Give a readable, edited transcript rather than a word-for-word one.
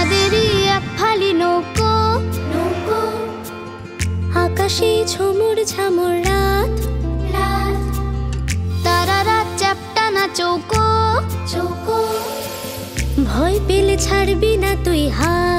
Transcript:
চাঁদেরই এক ফালি নৌকো, নৌকো আকাশে ঝুমুর ঝামুর রাত, রাত তারারা চ্যাপ্টানা চৌকো, চৌকো ভয় পেলে ছাড়বি না তুই হাত।